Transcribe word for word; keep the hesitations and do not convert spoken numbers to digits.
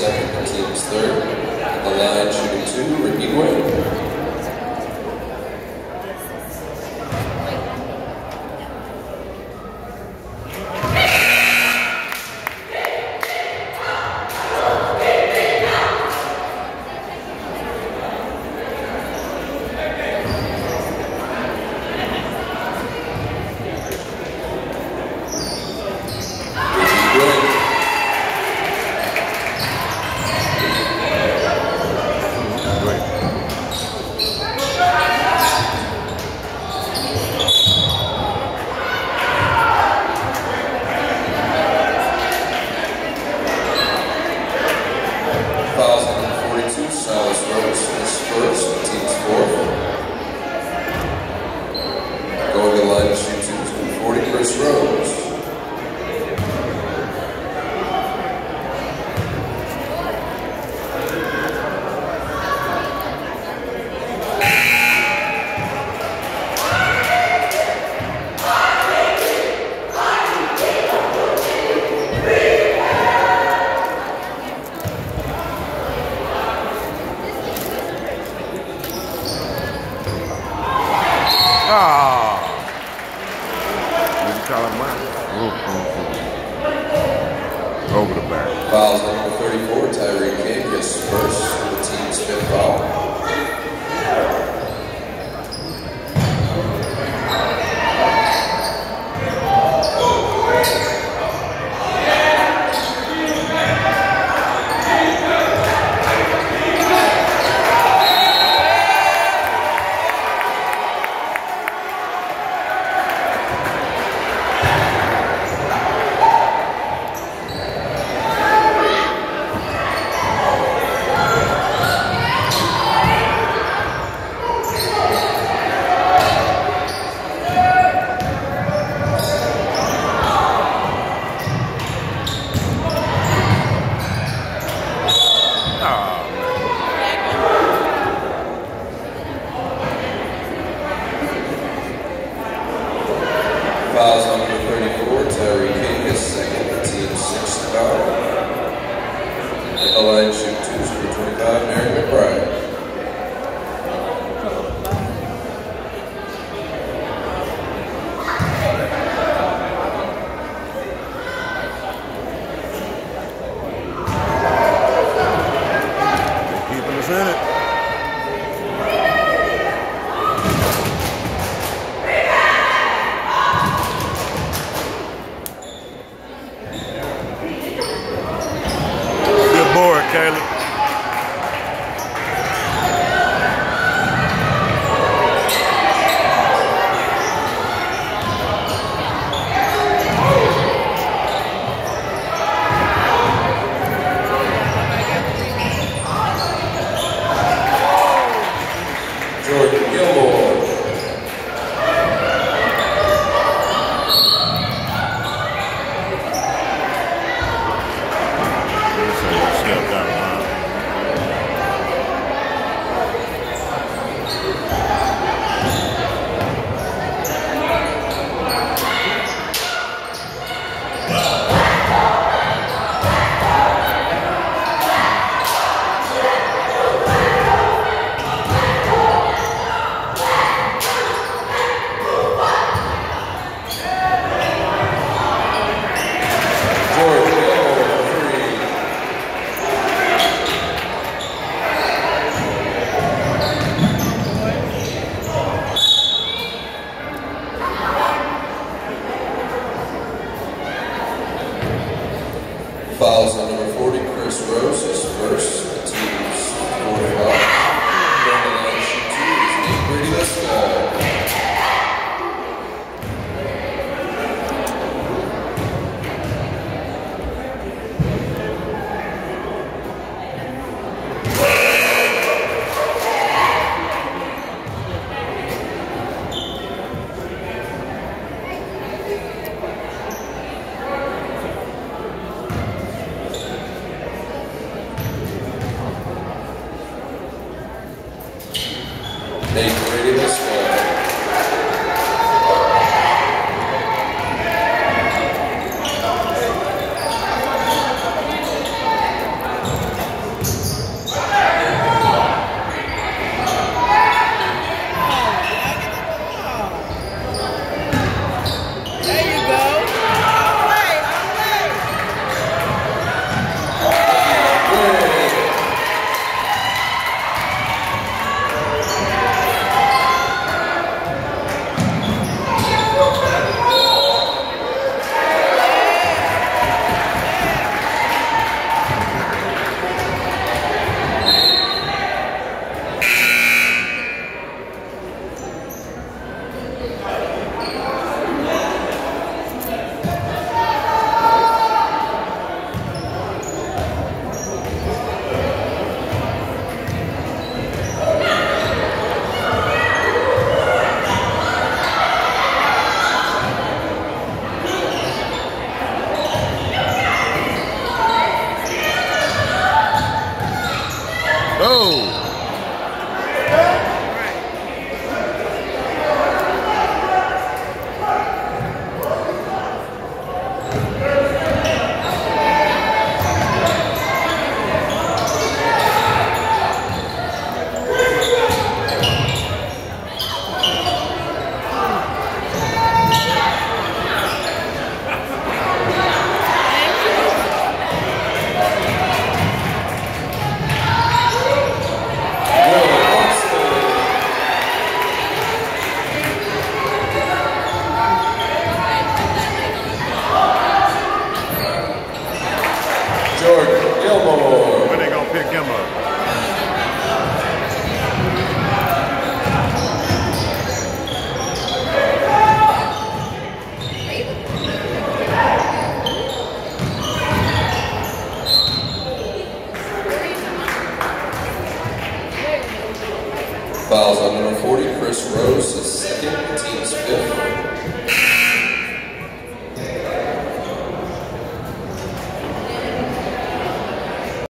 second, the team's third. At the line, shooting two, Ricky Wayne. Over the back. Fouls number thirty-four, Tyree King, his first for the team's fifth foul. Fouls on number thirty-four, Tyree King, his second, the team's sixth foul. At the line, shoot two, score twenty-five, Mary McBride. Keeping us in it. Caleb. Jordan Gilmore. Step down. Fouls on number forty, Chris Rose, his first, the team's fourth foul. Going to line shoot two is Nate Brady. Let's go. Nate Brady, let's go. Oh! Jordan Gilmore. When they gonna pick him up? Fouls on number forty, Chris Rose, his second, team